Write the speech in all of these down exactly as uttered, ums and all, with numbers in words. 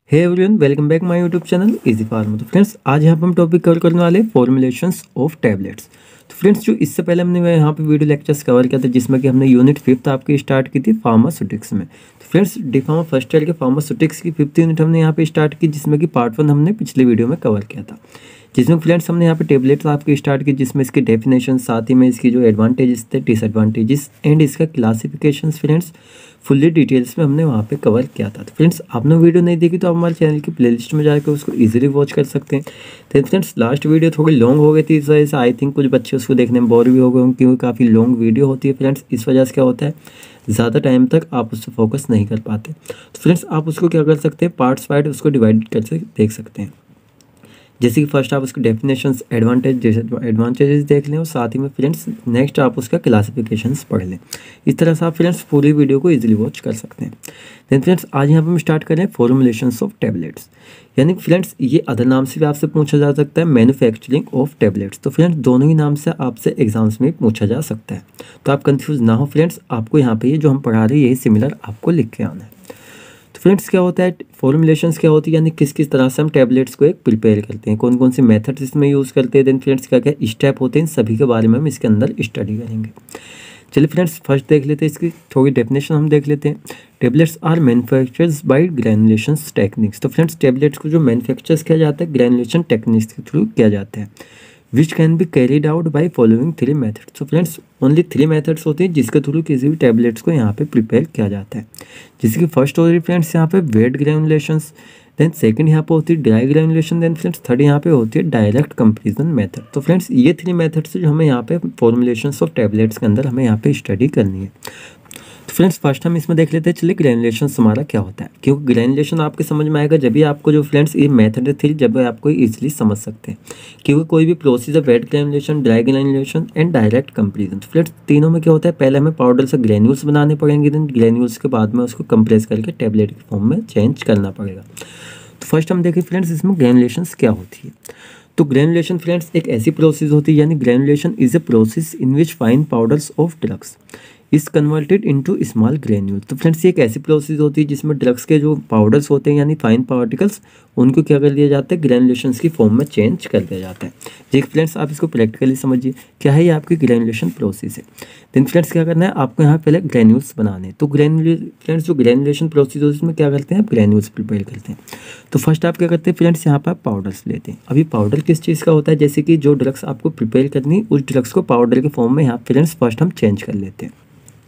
Hey everyone, welcome back my YouTube channel easy pharma. तो friends, आज यहाँ पर हम टॉपिक कवर करने वाले फॉर्मुलेशंस ऑफ टैबलेट्स। तो फ्रेंड्स, जो इससे पहले हमने यहाँ पे वीडियो लेक्चर्स कवर किया था जिसमें कि हमने यूनिट फिफ्थ आपकी स्टार्ट की थी फार्मास्यूटिक्स में। तो friends, D pharma first year के फार्मास्यूटिक्स की फिफ्थ यूनिट हमने यहाँ पे स्टार्ट की, जिसमें कि पार्ट वन हमने पिछले वीडियो में कवर किया था, जिसमें फ्रेंड्स हमने यहाँ पे टेबलेट्स आपकी स्टार्ट की, जिसमें इसकी डेफिनेशन, साथ ही में इसकी जो एडवांटेजेस थे, डिसएडवांटेजेस एंड इसका क्लासिफिकेशन फ्रेंड्स फुल्ली डिटेल्स में हमने वहाँ पे कवर किया था। तो फ्रेंड्स, आपने वीडियो नहीं देखी तो आप हमारे चैनल की प्लेलिस्ट में जाकर उसको इजीली वॉच कर सकते हैं। तो फ्रेंड्स, लास्ट वीडियो थोड़ी लॉन्ग हो गई थी, इस वजह से आई थिंक कुछ बच्चे उसको देखने में बोर भी हो गए होंगे, क्योंकि काफ़ी लॉन्ग वीडियो होती है फ्रेंड्स। इस वजह से क्या होता है, ज़्यादा टाइम तक आप उससे फोकस नहीं कर पाते। तो फ्रेंड्स, आप उसको क्या कर सकते हैं, पार्ट्स वाइड उसको डिवाइड करके देख सकते हैं। जैसे कि फर्स्ट आप उसके डेफिनेशंस, एडवांटेज एडवांटेजेस देख लें और साथ ही में फ्रेंड्स नेक्स्ट आप उसका क्लासिफिकेशंस पढ़ लें। इस तरह से आप फ्रेंड्स पूरी वीडियो को इजीली वॉच कर सकते हैं। देन फ्रेंड्स, आज यहाँ पर हम स्टार्ट करें फॉर्मुलेशंस ऑफ टैबलेट्स, यानी फ्रेंड्स ये अदर नाम से भी आपसे पूछा जा सकता है, मैन्युफैक्चरिंग ऑफ टैबलेट्स। तो फ्रेंड्स, दोनों ही नाम से आपसे एग्जाम्स में पूछा जा सकता है, तो आप कंफ्यूज ना हो फ्रेंड्स। आपको यहाँ पे ये जो हम पढ़ा रहे हैं यही सिमिलर आपको लिख के आना है। तो फ्रेंड्स, क्या होता है फॉर्मुलेशंस, क्या होती है, यानी किस किस तरह से हम टैबलेट्स को एक प्रिपेयर करते हैं, कौन कौन से मेथड्स इसमें यूज़ करते हैं। देन फ्रेंड्स, क्या क्या स्टेप होते हैं, इन सभी के बारे में हम इसके अंदर स्टडी करेंगे। चलिए फ्रेंड्स, फर्स्ट देख लेते हैं, इसकी थोड़ी डेफिनेशन हम देख लेते हैं। Tablets are manufactures by granulations techniques. तो फ्रेंड्स, टैबलेट्स को जो मैन्युफैक्चर्स किया जाता है ग्रैनुलेशन टेक्निक्स के थ्रू किया जाता है, which can be carried out by following three methods. तो फ्रेंड्स, ओनली थ्री मेथड्स होती हैं जिसके थ्रू किसी भी टैबलेट्स को यहाँ पे प्रिपेयर किया जाता है। जिसकी फर्स्ट होती है फ्रेंड्स यहाँ पे वेट ग्रैनुलेशंस, देन सेकंड यहाँ पे होती है dry granulation, then friends third यहाँ पे होती है डायरेक्ट कंपैरिजन मेथड। तो फ्रेंड्स, ये थ्री मेथड्स जो हमें यहाँ पे फॉर्मुलेशंस ऑफ टैबलेट्स के अंदर हमें यहाँ पे स्टडी करनी है। तो फ्रेंड्स, फर्स्ट हम इसमें देख लेते हैं, चलिए ग्रैनुलेशन हमारा क्या होता है, क्योंकि ग्रैनुलेशन आपके समझ में आएगा जब भी आपको जो फ्रेंड्स ये मेथड थी जब आपको इजीली समझ सकते हैं, क्योंकि कोई भी procedure wet granulation, dry granulation and direct comparison. तो फ्रेंड्स, तीनों में क्या होता है, पहले हमें पाउडर से ग्रैन्यूल्स बनाने पड़ेंगे, देन ग्रैन्यूल्स के बाद में उसको कंप्रेस करके टैबलेट के फॉर्म में चेंज करना पड़ेगा। तो फर्स्ट हम देखें फ्रेंड्स इसमें ग्रैनुलेशन क्या होती है। तो ग्रैनुलेशन फ्रेंड्स एक ऐसी प्रोसेस होती है, यानी granulation is a process in which fine powders of drugs is converted into small granule. तो फ्रेंड्स, ये एक ऐसी प्रोसेस होती है जिसमें ड्रग्स के जो पाउडर्स होते हैं यानी फाइन पार्टिकल्स, उनको क्या कर दिया जाता है, ग्रैनुलेशंस की फॉर्म में चेंज कर दिया जाता है। जी फ्रेंड्स, आप इसको प्रैक्टिकली समझिए, क्या है ये आपकी ग्रैनुलेशन प्रोसेस है। देन फ्रेंड्स, क्या करना है आपको, यहाँ पहले ग्रैन्यूल्स बनाने। तो ग्रैन्यूल फ्रेंड्स जो ग्रैनुलेशन प्रोसेस होती है उसमें क्या करते हैं, आप ग्रैन्यूल्स प्रिपेयर करते हैं। तो फर्स्ट आप क्या करते हैं फ्रेंड्स, यहाँ पर आप पाउडर्स लेते हैं। अभी पाउडर किस चीज़ का होता है, जैसे कि जो ड्रग्स आपको प्रिपेयर करनी उस ड्रग्स को पाउडर के फॉर्म में यहाँ फ्रेंड्स फर्स्ट हम चेंज कर लेते हैं।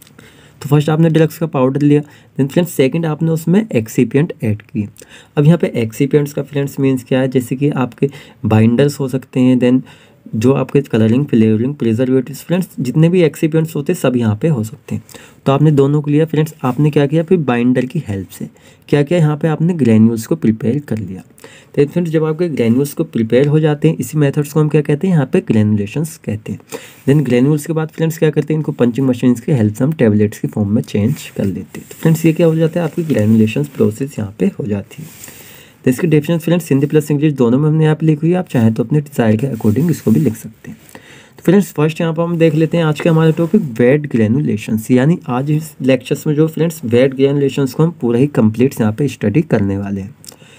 तो फर्स्ट आपने ड्रग्स का पाउडर लिया, देन फ्रेंड्स सेकंड आपने उसमें एक्सीपिएंट ऐड किए। अब यहाँ पे एक्सीपिएंट्स का फ्रेंड्स मीन्स क्या है, जैसे कि आपके बाइंडर्स हो सकते हैं, देन जो आपके कलरिंग, फ्लेवरिंग, प्रिजर्वेटिव्स, फ्रेंड्स जितने भी एक्सीपिएंट्स होते हैं सब यहाँ पे हो सकते हैं। तो आपने दोनों को लिया फ्रेंड्स, आपने क्या किया फिर बाइंडर की हेल्प से क्या किया, यहाँ पे आपने ग्रैन्यूल्स को प्रिपेयर कर लिया। तो फ्रेंड्स, जब आपके ग्रैन्यूल्स को प्रिपेयर हो जाते हैं, इसी मेथड्स को हम क्या कहते हैं, यहाँ पे ग्रैनुलेशंस कहते हैं। देन ग्रैन्यूल्स के बाद फ्रेंड्स क्या करते हैं, इनको पंचिंग मशीन्स की हेल्प से हम टैबलेट्स की फॉर्म में चेंज कर लेते हैं। तो फ्रेंड्स, ये क्या हो जाता है, आपकी ग्रैनुलेशंस प्रोसेस यहाँ पे हो जाती है। तो इसकी definition friends Hindi plus English दोनों में हमने यहाँ पे लिखी हुई है, आप चाहें तो अपने डिजायर के अकॉर्डिंग इसको भी लिख सकते हैं। तो फ्रेंड्स, फर्स्ट यहाँ पर हम देख लेते हैं आज का हमारा टॉपिक वेट ग्रैनुलेशंस, यानी आज इस लेक्चर्स में जो फ्रेंड्स वेट ग्रैनुलेशंस को हम पूरा ही कंप्लीट यहाँ पे स्टडी करने वाले हैं।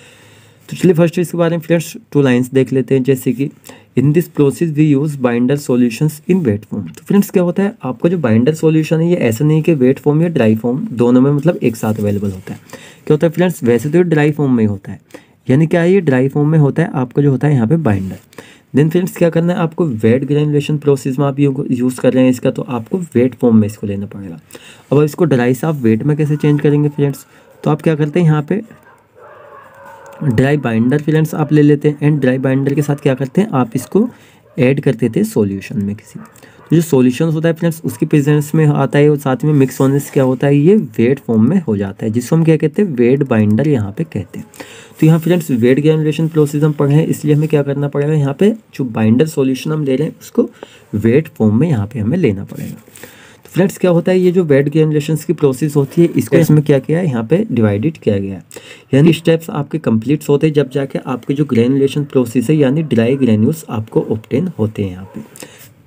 तो चलिए फर्स्ट इसके बारे में फ्रेंड्स टू लाइन्स देख लेते हैं, जैसे कि in this process we use binder solutions in wet form. तो फ्रेंड्स, क्या होता है, आपका जो बाइंडर सॉल्यूशन है ये ऐसा नहीं कि वेट फॉर्म या ड्राई फॉर्म दोनों में मतलब एक साथ अवेलेबल होता है। क्या होता है फ्रेंड्स, वैसे तो ये ड्राई फॉर्म में ही होता है, यानी क्या है, ये ड्राई फॉर्म में होता है आपका जो होता है यहाँ पे बाइंडर। देन फ्रेंड्स, क्या करना है आपको, वेट ग्रैनुलेशन प्रोसेस में आप यूज़ कर रहे हैं इसका, तो आपको वेट फॉर्म में इसको लेना पड़ेगा। अब इसको ड्राई से आप वेट में कैसे चेंज करेंगे फ्रेंड्स, तो आप क्या करते हैं, यहाँ पे ड्राई बाइंडर फ्रेंड्स आप ले लेते हैं, एंड ड्राई बाइंडर के साथ क्या करते हैं, आप इसको ऐड कर देते हैं सॉल्यूशन में किसी। तो जो सॉल्यूशन होता है फ्रेंड्स उसकी प्रेजेंस में आता है और साथ में मिक्स होने से क्या होता है, ये वेट फॉर्म में हो जाता है, जिसको हम क्या कहते हैं, वेट बाइंडर यहाँ पे कहते हैं। तो यहाँ फ्रेंड्स वेट ग्रैनुलेशन प्रोसेस हम पढ़े हैं, इसलिए हमें क्या करना पड़ेगा, यहाँ पे जो बाइंडर सॉल्यूशन हम ले रहे हैं उसको वेट फॉर्म में यहाँ पे हमें लेना पड़ेगा। तो फ्रेंड्स, क्या होता है, ये जो वेट ग्रैनुलेशंस की प्रोसेस होती है इसको इसमें क्या किया है, यहाँ पे डिवाइडेड किया गया है, यानी स्टेप्स आपके कंप्लीट होते हैं जब जाके आपके जो ग्रैनुलेशन प्रोसेस है यानी ड्राई ग्रैन्यूल्स आपको ऑब्टेन होते हैं यहाँ पे।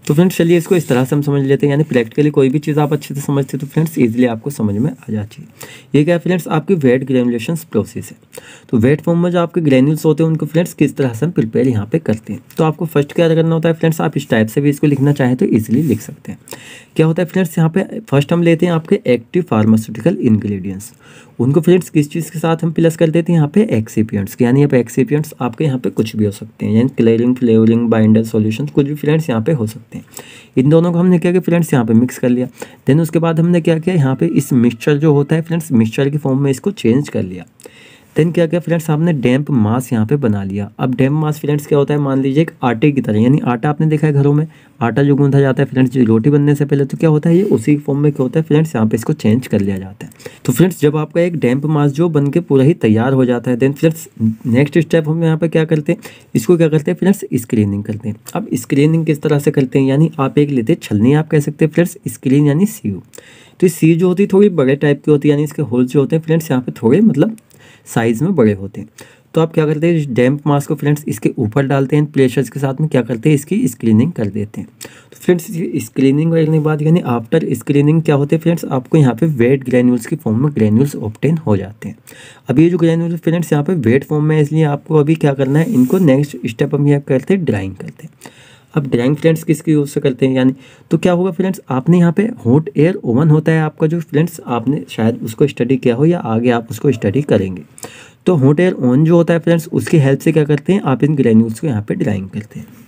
तो फ्रेंड्स चलिए इसको इस तरह से हम समझ लेते हैं, यानी प्रैक्टिकली कोई भी चीज़ आप अच्छे से समझते तो फ्रेंड्स इजीली आपको समझ में आ जाती है। ये क्या है फ्रेंड्स, आपकी वेट ग्रेनुलेशन प्रोसेस है। तो वेट फॉर्म में जो आपके ग्रेन्यूल्स होते हैं उनको फ्रेंड्स किस तरह से हम प्रिपेयर यहाँ पे करते हैं। तो आपको फर्स्ट क्या करना होता है फ्रेंड्स, आप इस टाइप से भी इसको लिखना चाहें तो ईजिली लिख सकते हैं। क्या होता है फ्रेंड्स, यहाँ पे फर्स्ट हम लेते हैं आपके एक्टिव फार्मास्यूटिकल इंग्रेडिएंट्स, उनको फ्रेंड्स किस चीज़ के साथ हम प्लस कर देते हैं यहाँ पे एक्सिपिएंट्स, यानी यहाँ पे एक्सिपिएंट्स आपके यहाँ पे कुछ भी हो सकते हैं, यानी क्लियरिंग, फ्लेवरिंग, बाइंडर, सॉल्यूशन, कुछ भी फ्रेंड्स यहाँ पे हो सकते हैं। इन दोनों को हमने क्या किया फ्रेंड्स यहाँ पे मिक्स कर लिया। देन उसके बाद हमने क्या किया, यहाँ पे इस मिक्सचर जो होता है फ्रेंड्स मिक्सचर की फॉर्म में इसको चेंज कर लिया। देन क्या किया फ्रेंड्स, आपने डैम्प मास यहाँ पे बना लिया। अब डैम्प मास फ्रेंड्स क्या होता है, मान लीजिए एक आटे की तरह, यानी आटा आपने देखा है घरों में आटा जो गूंथा जाता है फ्रेंड्स रोटी बनने से पहले, तो क्या होता है ये उसी फॉर्म में क्या होता है फ्रेंड्स यहाँ पे इसको चेंज कर लिया जाता है। तो फ्रेंड्स जब आपका एक डैम्प मास जो बन के पूरा ही तैयार हो जाता है, देन फ्रेंड्स नेक्स्ट स्टेप हम यहाँ पे क्या करते हैं, इसको क्या करते हैं फ्रेंड्स स्क्रीनिंग करते हैं। अब स्क्रीनिंग किस तरह से करते हैं, यानी आप एक लेते हैं छलनी, आप कह सकते हैं फ्रेंड्स स्क्रीन यानी सीव। तो सी जो होती है थोड़ी बड़े टाइप की होती है, यानी इसके होल जो होते हैं फ्रेंड्स यहाँ पे थोड़े मतलब साइज़ में बड़े होते हैं। तो आप क्या करते हैं, डैम्प मास को फ्रेंड्स इसके ऊपर डालते हैं, प्रेशर्स के साथ में क्या करते हैं इसकी स्क्रीनिंग कर देते हैं। तो फ्रेंड्स स्क्रीनिंग करने के बाद यानी आफ्टर स्क्रीनिंग क्या होते हैं फ्रेंड्स, आपको यहाँ पे वेट ग्रैन्यूल्स की फॉर्म में ग्रैन्यूल्स ऑब्टेन हो जाते हैं। अब ये जो ग्रैन्यूल्स फ्रेंड्स यहाँ पे वेट फॉर्म में है, इसलिए आपको अभी क्या करना है, इनको नेक्स्ट स्टेप हम यहाँ करते हैं ड्राइंग करते हैं। अब ड्राइंग फ्रेंड्स किसकी यूज़ से करते हैं, यानी तो क्या होगा फ्रेंड्स, आपने यहाँ पे हॉट एयर ओवन होता है आपका जो फ्रेंड्स आपने शायद उसको स्टडी किया हो या आगे आप उसको स्टडी करेंगे। तो हॉट एयर ओवन जो होता है फ्रेंड्स उसकी हेल्प से क्या करते हैं, आप इन ग्रैन्यूल्स को यहाँ पे ड्राइंग करते हैं।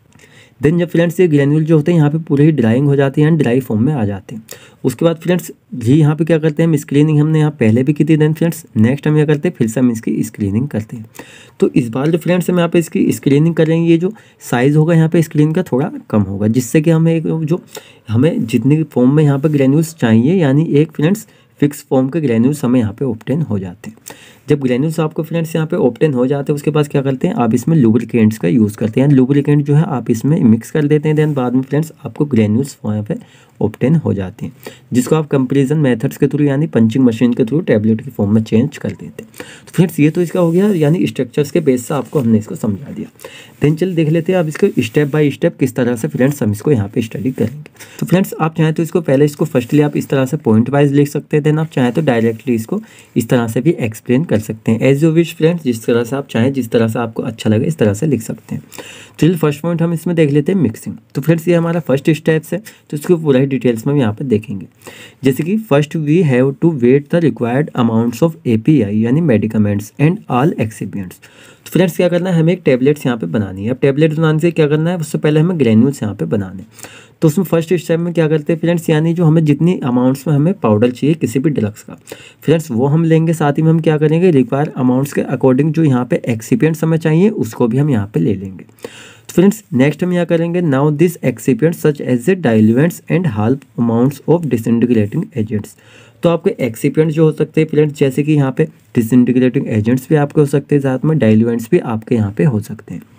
देन जब फ्रेंड्स ये ग्रैन्यूल जो होते हैं यहाँ पे पूरे ही ड्राइंग हो जाते हैं, ड्राई फॉर्म में आ जाते हैं। उसके बाद फ्रेंड्स ये यहाँ पे क्या करते हैं, हम स्क्रीनिंग हमने यहाँ पहले भी की थी। देन फ्रेंड्स नेक्स्ट हम क्या करते हैं, फिर से हम इसकी स्क्रीनिंग करते हैं। तो इस बार जो फ्रेंड्स हम यहाँ पे इसकी स्क्रीनिंग करेंगे, ये जो साइज़ होगा यहाँ पे स्क्रीन का थोड़ा कम होगा, जिससे कि हमें एक जो हमें जितनी फॉर्म में यहाँ पे ग्रैन्यूल्स चाहिए, यानी एक फ्रेंड्स फिक्स फॉर्म के ग्रैन्यूल्स हमें यहाँ पे ऑब्टेन हो जाते हैं। जब ग्रैन्यूल्स आपको फ्रेंड्स यहाँ पे ऑब्टेन हो जाते हैं, उसके बाद क्या करते हैं, आप इसमें लुब्रिकेंट्स का यूज़ करते हैं। लुब्रिकेंट जो है आप इसमें मिक्स कर देते हैं। देन बाद में फ्रेंड्स आपको ग्रैन्यूल्स यहाँ पे ऑब्टेन हो जाते हैं, जिसको आप कंपेरिजन मेथड्स के थ्रू यानी पंचिंग मशीन के थ्रू टैबलेट की फॉर्म में चेंज कर देते हैं। तो फ्रेंड्स ये तो इसका हो गया, यानी स्ट्रक्चर्स के बेस से आपको हमने इसको समझा दिया। देन चल देख लेते हैं अब इसको स्टेप बाय स्टेप किस तरह से फ्रेंड्स हम इसको यहाँ पे स्टडी करेंगे। तो फ्रेंड्स आप चाहें तो इसको पहले इसको फर्स्टली आप इस तरह से पॉइंट वाइज लिख सकते हैं। देन आप चाहें तो डायरेक्टली इसको इस तरह से भी एक्सप्लेन कर सकते हैं, एज यू विश फ्रेंड्स, जिस तरह से आप चाहें, जिस तरह से आपको अच्छा लगे इस तरह से लिख सकते हैं। चलिए फर्स्ट पॉइंट हम इसमें देख लेते हैं मिक्सिंग। तो फ्रेंड्स ये हमारा फर्स्ट स्टेप्स है, तो इसको पूरा ही डिटेल्स में हम यहाँ पे देखेंगे। जैसे कि first we have to weigh the required amounts of API यानी मेडिकामेंट्स एंड ऑल एक्सिपिएंट्स। तो फ्रेंड्स क्या करना है, हमें एक टैबलेट्स यहाँ पे बनानी है। अब टैबलेट बनाने से क्या करना है, उससे पहले हमें ग्रैन्यूल्स यहाँ पे बनाने। तो उसमें फर्स्ट स्टेप में क्या करते हैं फ्रेंड्स, यानी जो हमें जितनी अमाउंट्स में हमें पाउडर चाहिए किसी भी ड्रग्स का फ्रेंड्स वो हम लेंगे। साथ ही में हम क्या करेंगे, रिक्वायर अमाउंट्स के अकॉर्डिंग जो यहाँ पे एक्सिपिएंट्स हमें चाहिए उसको भी हम यहाँ पे ले लेंगे। तो फ्रेंड्स नेक्स्ट हम यहाँ करेंगे, now this excipients such as a diluents and half amounts of disintegrating agents. तो आपके एक्सिपिएंट्स जो हो सकते हैं फ्रेंड्स, जैसे कि यहाँ पे डिसइंटीग्रेटिंग एजेंट्स भी आपके हो सकते हैं, साथ में डाइल्यूएंट्स भी आपके यहाँ पे हो सकते हैं।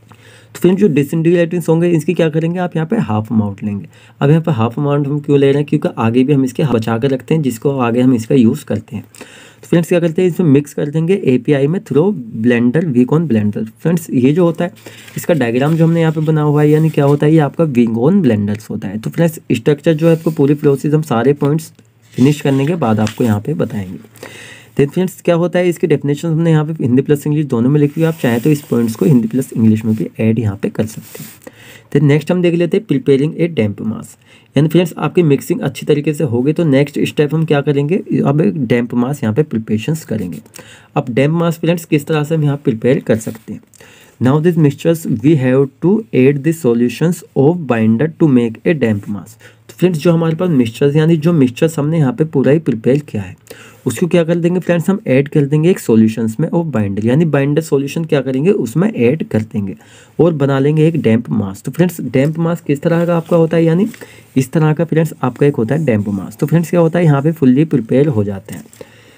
तो फ्रेंड्स जो डिसइंटीग्रेटिंग होंगे इसकी क्या करेंगे, आप यहाँ पे हाफ अमाउंट लेंगे। अब यहाँ पे हाफ अमाउंट हम क्यों ले रहे हैं, क्योंकि आगे भी हम इसके बचा कर रखते हैं, जिसको आगे हम इसका यूज़ करते हैं। तो फ्रेंड्स क्या करते हैं, इसमें मिक्स कर देंगे एपीआई में through blender, V cone blender. Friends ये जो होता है इसका डायग्राम जो हमने यहाँ पे बना हुआ है, यानी क्या होता है, ये आपका वीकॉन ब्लेंडर्स होता है। तो फ्रेंड्स स्ट्रक्चर जो है आपको पूरी प्रोसेस हम सारे पॉइंट्स फिनिश करने के बाद आपको यहाँ पे बताएंगे। देन फ्रेंड्स क्या होता है, इसकी डेफिनेशन हमने यहाँ पे हिंदी प्लस इंग्लिश दोनों में लिखी हुई, आप चाहें तो इस पॉइंट्स को हिंदी प्लस इंग्लिश में भी ऐड यहाँ पे कर सकते हैं। देन नेक्स्ट हम देख लेते हैं प्रिपेयरिंग ए डैम्प मास। यानी फ्रेंड्स आपकी मिक्सिंग अच्छी तरीके से हो गई तो नेक्स्ट स्टेप हम क्या करेंगे, अब एक डैम्प मास यहाँ पे प्रिपरेशंस करेंगे। अब डैम्प मास फ्रेंड्स किस तरह से हम यहाँ प्रिपेयर कर सकते हैं, now this mixtures we have to add this solutions of binder to make a damp mass. तो फ्रेंड्स जो हमारे पास मिक्सचर्स यानी जो मिक्सचर्स हमने यहाँ पे पूरा ही प्रिपेयर किया है उसको क्या कर देंगे फ्रेंड्स, हम ऐड कर देंगे एक सॉल्यूशंस में ऑफ बाइंडर, यानी बाइंडर सॉल्यूशन क्या करेंगे उसमें ऐड कर देंगे और बना लेंगे एक डैम्प मास। तो फ्रेंड्स डैम्प मास किस तरह का आपका होता है, यानी इस तरह का फ्रेंड्स आपका एक होता है डैम्प मास। तो फ्रेंड्स क्या होता है, यहाँ पे फुल्ली प्रिपेयर हो जाते हैं।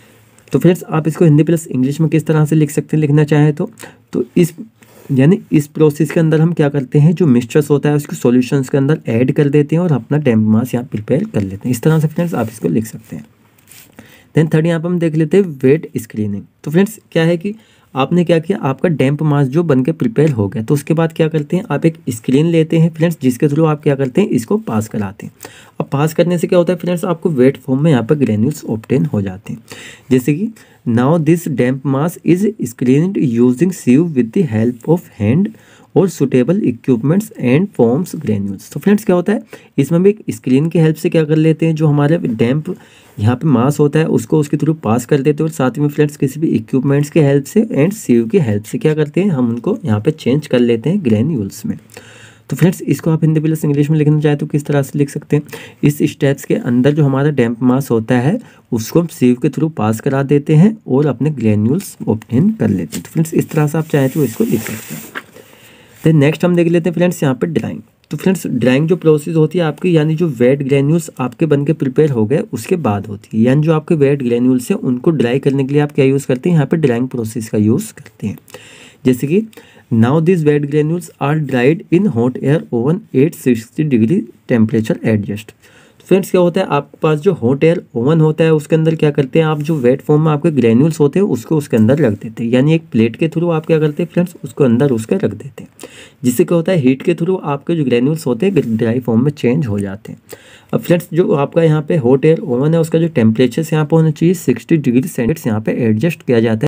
तो फ्रेंड्स आप इसको हिंदी प्लस इंग्लिश में किस तरह से लिख सकते हैं, लिखना चाहें तो तो इस यानी इस प्रोसेस के अंदर हम क्या करते हैं, जो मिक्सचर्स होता है उसको सॉल्यूशंस के अंदर ऐड कर देते हैं और अपना डैम्प मास यहाँ प्रिपेयर कर लेते हैं। इस तरह से फ्रेंड्स आप इसको लिख सकते हैं। देन थर्ड यहाँ पर हम देख लेते हैं वेट स्क्रीनिंग। तो फ्रेंड्स क्या है कि आपने क्या किया, आपका डैम्प मास जो बन के प्रिपेयर हो गया, तो उसके बाद क्या करते हैं, आप एक स्क्रीन लेते हैं फ्रेंड्स, जिसके थ्रू आप क्या करते हैं, इसको पास कराते हैं। अब पास करने से क्या होता है फ्रेंड्स, आपको वेट फॉर्म में यहाँ पर ग्रेन्यूल्स ऑब्टेन हो जाते हैं। जैसे कि now this damp mass is screened using sieve with the help of hand और suitable equipments and forms granules. तो फ्रेंड्स क्या होता है, इसमें भी एक स्क्रीन की हेल्प से क्या कर लेते हैं, जो हमारे डैम्प यहाँ पे मास होता है उसको उसके थ्रू पास कर देते हैं, और साथ में फ्रेंड्स किसी भी इक्विपमेंट्स की हेल्प से एंड सीव की हेल्प से क्या करते हैं, हम उनको यहाँ पे चेंज कर लेते हैं ग्रेन्यूल्स में। तो फ्रेंड्स इसको आप हिंदी प्लस इंग्लिश में लिखना चाहे तो किस तरह से लिख सकते हैं, इस स्टेप्स के अंदर जो हमारा डैम्प मास होता है उसको हम सीव के थ्रू पास करा देते हैं और अपने ग्रेन्यूल्स ऑब्टेन कर लेते हैं। तो फ्रेंड्स इस तरह से आप चाहें तो इसको लिख सकते हैं। देन नेक्स्ट हम देख लेते हैं फ्रेंड्स यहाँ पे ड्राइंग। तो फ्रेंड्स ड्राइंग जो प्रोसेस होती है आपकी, यानी जो वेट ग्रेन्यूल्स आपके बन के प्रिपेयर हो गए उसके बाद होती है, यानी जो आपके वेट ग्रेन्यूल्स हैं उनको ड्राई करने के लिए आप क्या यूज़ करते हैं, यहाँ पे ड्राइंग प्रोसेस का यूज़ करते हैं। जैसे कि now this wet granules are dried in hot air oven at sixty degree temperature adjust. Friends क्या होता है, आपके पास जो हॉट एयर ओवन होता है उसके अंदर क्या करते हैं, आप जो वेट फॉर्म में आपके ग्रेन्यूल्स होते हैं उसको उसके अंदर रख देते हैं, यानी एक प्लेट के थ्रू आप क्या करते हैं फ्रेंड्स, उसको अंदर उसके रख देते हैं, जिससे क्या होता है हीट के थ्रू आपके जो ग्रेन्यूल्स होते हैं ड्राई फॉर्म में चेंज हो जाते हैं। अब फ्रेंड्स जो आपका यहाँ पे हॉट एयर ओवन है उसका जो टेम्परेचर यहाँ पे होना चाहिए सिक्सटी डिग्री सेंटीग्रेड यहाँ पे एडजस्ट किया जाता है।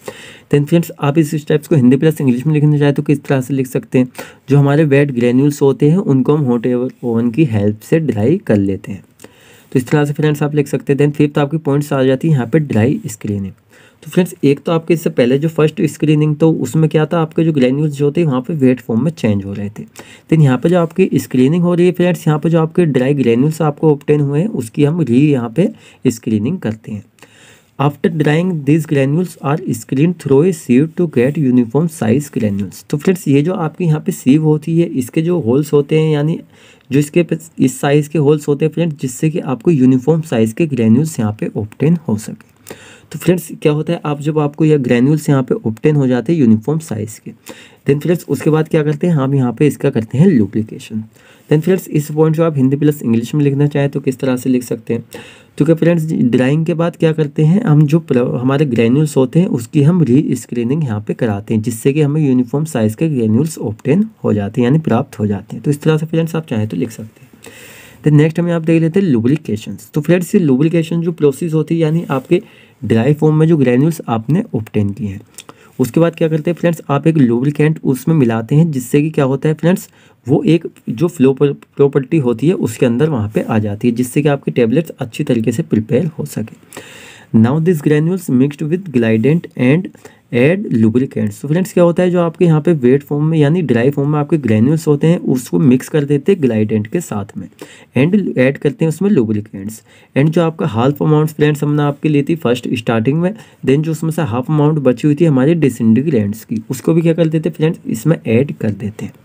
देन फ्रेंड्स आप इस स्टेप्स को हिंदी प्लस इंग्लिश में लिखना चाहे तो किस तरह से लिख सकते हैं, जो हमारे वेट ग्रेन्यूल्स होते हैं उनको हम हॉट एयर ओवन की हेल्प से ड्राई कर लेते हैं। तो इस तरह से फ्रेंड्स आप लिख सकते हैं। देन फिफ्थ आपकी पॉइंट्स आ जाती है यहाँ पे ड्राई स्क्रीनिंग। तो फ्रेंड्स एक तो आपके इससे पहले जो फर्स्ट स्क्रीनिंग, तो उसमें क्या था, आपके जो ग्रेन्यूल्स जो थे वहाँ पे वेट फॉर्म में चेंज हो रहे थे। देन यहाँ पे जो आपकी स्क्रीनिंग हो रही है फ्रेंड्स, यहाँ पे जो आपके ड्राई ग्रेन्यूल्स आपको ऑब्टेन हुए हैं उसकी हम री यहाँ पे स्क्रीनिंग करते हैं। After drying this granules are screen through a sieve to get uniform size granules. तो फ्रेंड्स ये जो आपकी यहाँ पे सीव होती है इसके जो होल्स होते हैं, यानी जो इसके इस साइज़ के होल्स होते हैं फ्रेंड्स, जिससे कि आपको यूनिफॉर्म साइज़ के ग्रेन्यूल्स यहाँ पे ऑब्टेन हो सके। तो फ्रेंड्स क्या होता है, आप जब आपको यह ग्रेन्यूल्स यहाँ पे ऑब्टेन हो जाते हैं यूनिफॉर्म साइज़ के, देन फ्रेंड्स उसके बाद क्या करते हैं, हम यहाँ पे इसका करते हैं लुब्रिकेशन। देन फ्रेंड्स इस पॉइंट को आप हिंदी प्लस इंग्लिश में लिखना चाहें तो किस तरह से लिख सकते हैं, तो क्या फ्रेंड्स ड्राइंग के बाद क्या करते हैं, हम जो हमारे ग्रेन्यूल्स होते हैं उसकी हम री स्क्रीनिंग यहाँ पे कराते हैं, जिससे कि हमें यूनिफॉर्म साइज़ के ग्रेन्यूल्स ऑब्टेन हो जाते हैं, यानी प्राप्त हो जाते हैं। तो इस तरह से फ्रेंड्स आप चाहें तो लिख सकते हैं। देन नेक्स्ट हमें आप देख लेते हैं लुब्रिकेशंस। तो फ्रेंड्स ये लुब्रिकेशन जो प्रोसेस होती है, यानी आपके ड्राई फॉर्म में जो ग्रेन्यूल्स आपने ऑब्टेन किए हैं उसके बाद क्या करते हैं फ्रेंड्स, आप एक लुब्रिकेंट उसमें मिलाते हैं, जिससे कि क्या होता है फ्रेंड्स, वो एक जो फ्लो प्रॉपर्टी होती है उसके अंदर वहाँ पे आ जाती है, जिससे कि आपकी टेबलेट्स अच्छी तरीके से प्रिपेयर हो सके। Now this granules mixed with glidant and add lubricants. तो फ्रेंड्स क्या होता है, जो आपके यहाँ पे वेट फॉर्म में यानी ड्राई फॉर्म में आपके ग्रेन्यूल्स होते हैं उसको मिक्स कर देते हैं ग्लाइडेंट के साथ में, एंड ऐड करते हैं उसमें लुब्रिकेंट्स। एंड जो आपका हाफ अमाउंट फ्रेंड्स हमने आपके ली थी फर्स्ट स्टार्टिंग में, देन जो उसमें से हाफ अमाउंट बची हुई थी हमारी डिसइंटीग्रेंट्स की, उसको भी क्या कर देते हैं फ्रेंड्स, इसमें ऐड कर देते हैं।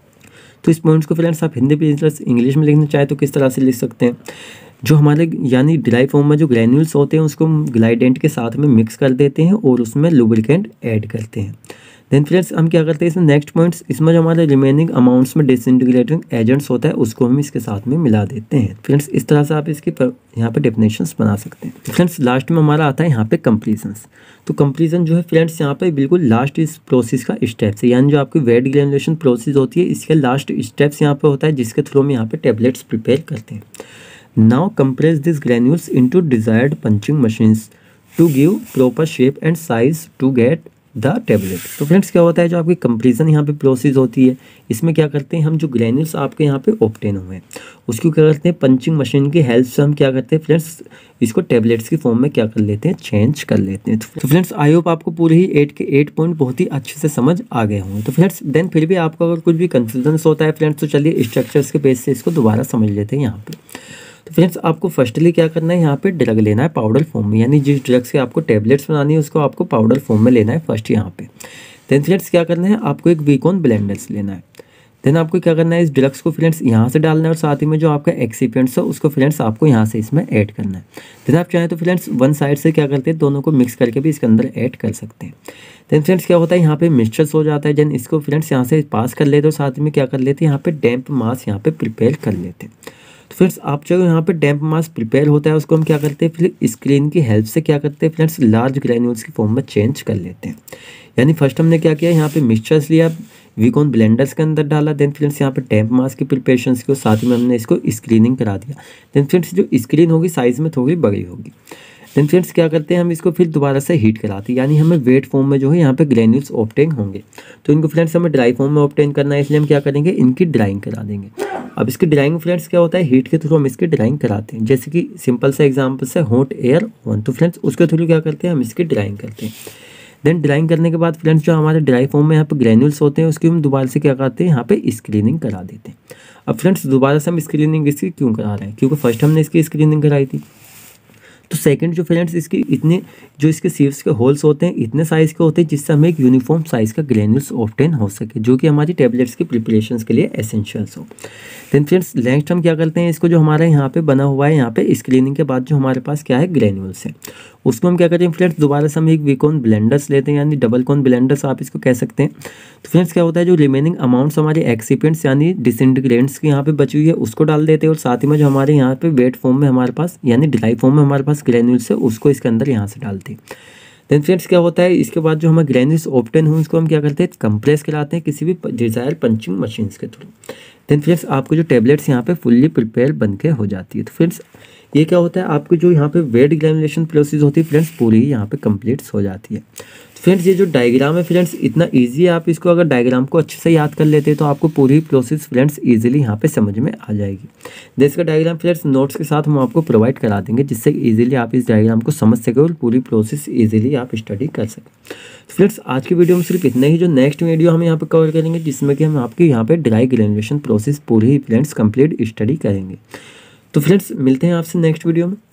तो इस पॉइंट्स को फ्रेंड्स आप हिंदी प्लस इंग्लिश में लिखना चाहे तो किस तरह से लिख सकते हैं, जो हमारे यानी ड्राई फॉर्म में जो ग्रेन्यूल्स होते हैं उसको हम ग्लाइडेंट के साथ में मिक्स कर देते हैं और उसमें लुब्रिकेंट ऐड करते हैं। देन फ्रेंड्स हम क्या करते हैं इसमें नेक्स्ट पॉइंट्स, इसमें जो हमारे रिमेनिंग अमाउंट्स में डिसइंटीग्रेटिंग एजेंट्स होता है उसको हम इसके साथ में मिला देते हैं। फ्रेंड्स इस तरह से आप इसकी यहाँ पे डेफिनेशंस बना सकते हैं। फ्रेंड्स लास्ट में हमारा आता है यहाँ पे कंप्लीजन्स। तो कंप्लीजन जो है फ्रेंड्स यहाँ पे बिल्कुल लास्ट इस प्रोसेस का स्टेप्स है, यानी जो आपकी वेट ग्रेनुलेशन प्रोसेस होती है इसके लास्ट स्टेप्स यहाँ पे होता है, जिसके थ्रू हम यहाँ पे टेबलेट्स प्रिपेयर करते हैं। Now compress this granules into desired punching machines to give proper shape and size to get the tablet. तो फ्रेंड्स क्या होता है, जो आपकी कंप्रीजन यहाँ पे प्रोसेस होती है इसमें क्या करते हैं, हम जो ग्रेन्यूल्स आपके यहाँ पे ऑब्टेन हुए हैं उसको क्या करते हैं, पंचिंग मशीन की हेल्प से हम क्या करते हैं फ्रेंड्स, इसको टेबलेट्स की फॉर्म में क्या कर लेते हैं, चेंज कर लेते हैं। तो फ्रेंड्स आई होप आपको पूरे ही एट के एट पॉइंट बहुत ही अच्छे से समझ आ गए होंगे। तो फ्रेंड्स देन फिर भी आपको अगर कुछ भी कन्फ्यूजन होता है फ्रेंड्स, तो चलिए स्ट्रक्चर्स के बेस से इसको दोबारा समझ लेते हैं यहाँ पे। तो फ्रेंड्स आपको फर्स्टली क्या करना है, यहाँ पे ड्रग लेना है पाउडर फॉर्म में, यानी जिस ड्रग से आपको टेबलेट्स बनानी है उसको आपको पाउडर फॉर्म में लेना है फर्स्ट यहाँ पे। देन फ्रेंड्स क्या करना है, आपको एक वीकॉन ब्लेंडर्स लेना है। देन आपको क्या करना है, इस ड्रग्स को फ्रेंड्स यहाँ से डालना है और साथ ही में जो आपका एक्सिपिएंट्स है उसको फ्रेंड्स आपको यहाँ से इसमें ऐड करना है। देन आप चाहें तो फ्रेंड्स वन साइड से क्या करते हैं, दोनों को मिक्स करके भी इसके अंदर ऐड कर सकते हैं। देन फ्रेंड्स क्या होता है, यहाँ पे मिक्सचर्स हो जाता है, देन इसको फ्रेंड्स यहाँ से पास कर लेते हैं और साथ में क्या कर लेते हैं, यहाँ पे डैम्प मास यहाँ पे प्रिपेयर कर लेते हैं। तो फ्रेंड्स आप जो यहाँ पे डैम्प मास प्रिपेयर होता है उसको हम क्या करते हैं, फिर स्क्रीन की हेल्प से क्या करते हैं फ्रेंड्स, लार्ज ग्रेन्यूल्स की फॉर्म में चेंज कर लेते हैं। यानी फर्स्ट हमने क्या किया, यहाँ पे मिक्सचर्स लिया, वीकॉन ब्लेंडर्स के अंदर डाला, देन फ्रेंड्स यहाँ पे टेम्प मास्क की प्रिपरेशंस को साथ ही में हमने इसको स्क्रीनिंग करा दिया। देन फ्रेंड्स जो स्क्रीन होगी साइज़ में थोड़ी बड़ी होगी। देन फ्रेंड्स क्या करते हैं, हम इसको फिर दोबारा से हीट कराते हैं, यानी हमें वेट फॉर्म में जो है यहाँ पे ग्रेन्यूल्स ऑब्टेन होंगे। तो इनको फ्रेंड्स हमें ड्राई फॉर्म में ऑब्टेन करना है, इसलिए हम क्या करेंगे, इनकी ड्राइंग करा देंगे। अब इसकी ड्राइंग फ्रेंड्स क्या होता है, हीट के थ्रू हम इसकी ड्राइंग कराते हैं। जैसे कि सिंपल सा एग्जाम्पल से हॉट एयर ओवन, तो फ्रेंड्स उसके थ्रू क्या करते हैं, हम इसकी ड्राइंग करते हैं। देन ड्राइंग करने के बाद फ्रेंड्स जो हमारे ड्राई फॉर्म में यहाँ पे ग्रेन्यूल्स होते हैं उसकी हम दोबारा से क्या करते हैं, यहाँ पे स्क्रीनिंग करा देते हैं। अब फ्रेंड्स दोबारा से हम स्क्रीनिंग इसकी क्यों करा रहे हैं, क्योंकि फर्स्ट हमने इसकी स्क्रीनिंग कराई थी। तो सेकंड जो फ्रेंड्स इसकी इतने जो इसके सीव्स के होल्स होते हैं इतने साइज़ के होते हैं जिससे हमें एक यूनिफॉर्म साइज़ का ग्रेन्यूल्स ऑब्टेन हो सके, जो कि हमारी टैबलेट्स की प्रिपरेशंस के लिए एसेंशियल्स हो। देन फ्रेंड्स नेक्स्ट हम क्या करते हैं, इसको जो हमारा यहाँ पे बना हुआ है यहाँ पे स्क्रीनिंग के बाद जो हमारे पास क्या है ग्रेन्यूल्स है, उसको हम क्या करते हैं फ्रेंड्स, दोबारा से हम एक वीकॉन ब्लेंडर्स लेते हैं, यानी डबल कॉन ब्लेंडर्स आप इसको कह सकते हैं। तो फ्रेंड्स क्या होता है, जो रिमेनिंग अमाउंट्स हमारे एक्सिपेंट्स यानी डिसइंटीग्रेंट्स की यहाँ पे बची हुई है उसको डाल देते हैं, और साथ ही में जो हमारे यहाँ पे वेट फॉर्म में हमारे पास यानी ड्राई फॉर्म में हमारे पास ग्रेन्यूल्स है उसको इसके अंदर यहाँ से डालते हैं। देन फ्रेंड्स क्या होता है, इसके बाद जो हमें ग्रेन्यूल्स ऑब्टेन हुए उसको हम क्या करते हैं, कंप्रेस कराते हैं किसी भी डिजायर पंचिंग मशीन्स के थ्रू। देन फ्रेंड्स आपको जो टेबलेट्स यहाँ पे फुल्ली प्रिपेयर बन के हो जाती है। तो फ्रेंड्स ये क्या होता है, आपकी जो यहाँ पे वेट ग्रेनुलेशन प्रोसेस होती है फ्रेंड्स पूरी ही यहाँ पे कंप्लीट हो जाती है। तो फ्रेंड्स ये जो डायग्राम है फ्रेंड्स इतना इजी है, आप इसको अगर डायग्राम को अच्छे से याद कर लेते हैं तो आपको पूरी प्रोसेस फ्रेंड्स इजीली यहाँ पे समझ में आ जाएगी। देन इसका डायग्राम फ्रेंड्स नोट्स के साथ हम आपको प्रोवाइड करा देंगे, जिससे इजीली आप इस डायग्राम को समझ सकें और पूरी प्रोसेस इजीली आप स्टडी कर सकें। तो फ्रेंड्स आज की वीडियो में सिर्फ इतना ही, जो नेक्स्ट वीडियो हम यहाँ पे कवर करेंगे जिसमें कि हम आपके यहाँ पे ड्राई ग्रेनुलेशन प्रोसेस पूरी ही फ्रेंड्स कंप्लीट स्टडी करेंगे। तो फ्रेंड्स मिलते हैं आपसे नेक्स्ट वीडियो में।